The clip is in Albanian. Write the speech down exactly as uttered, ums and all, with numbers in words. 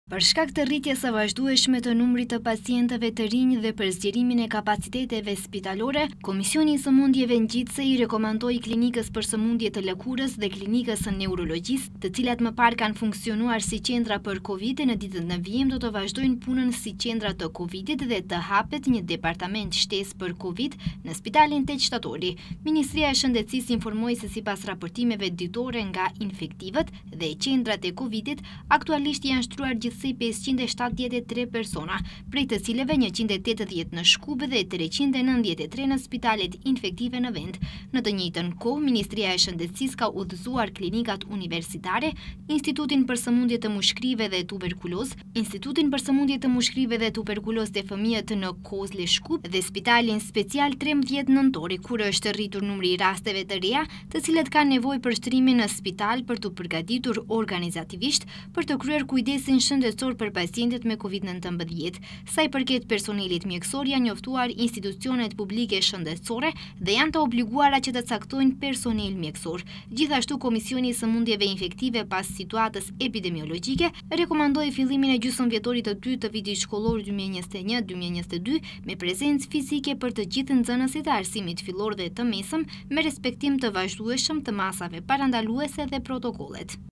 Për shkak të rritjes së vazhdueshme të numrit të pacientëve të rinj dhe për zgjerimin e kapaciteteve spitalore, Komisioni i Sëmundjeve Ngjitse i rekomandoi Klinikës për Sëmundje të Lëkurës dhe Klinikës së Neurologjisë, të cilat më parë kanë funksionuar si qendra për Covid, në ditët në vijim do të vazhdojnë punën si qendra të Covidit dhe të hapet një departament shtesë për Covid në Spitalin Teq Shtatori. Ministria e Shëndetësisë informoi se sipas raportimeve ditore nga infektivët dhe qendrat e Covidit, aktualisht janë shtruar gjithsej pesëqind e shtatëdhjetë e tre persona, prej të cileve njëqind e tetëdhjetë në Shkup dhe treqind e nëntëdhjetë e tre në spitalet infektive në vend. Në të njëjtën kohë, Ministria e Shëndetësisë ka udhëzuar klinikat universitare, Institutin për Sëmundje të Mushkrive dhe Tuberkulozë, Institutin për Sëmundje të Mushkrive dhe Tuberkulozë të fëmijët në Kozle Shkup dhe Spitalin Special trembëdhjetë nëntori, kur është rritur numri i rasteve të reja, të cilët kanë nevojë për shtrimin në spital për të përgatitur organizativisht për të kryer kujdesin shëndetësor për pacientët me Covid nëntëmbëdhjetë. Sa i përket personelit mjekësor, janë njoftuar institucionet publike shëndetësore dhe janë të obliguara që të caktojnë personel mjekësor. Gjithashtu, Komisioni i Sëmundjeve Infektive pas situatës epidemiologjike rekomandoi fillimin e gjysmëvjetorit të dytë të vitit shkollor dy mijë e njëzet e një dy mijë e njëzet e dy me prezencë fizike për të gjithë nxënësit e arsimit fillor dhe të mesëm, me respektim të vazhdueshëm të masave parandaluese dhe protokollet.